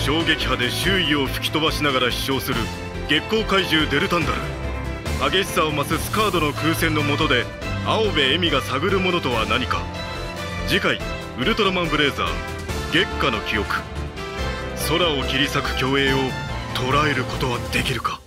衝撃波で周囲を吹き飛ばしながら飛翔する月光怪獣デルタンダル。激しさを増すスカードの空戦の下で青部恵美が探るものとは何か。次回ウルトラマンブレイザー月下の記憶。空を切り裂く競泳を捉えることはできるか。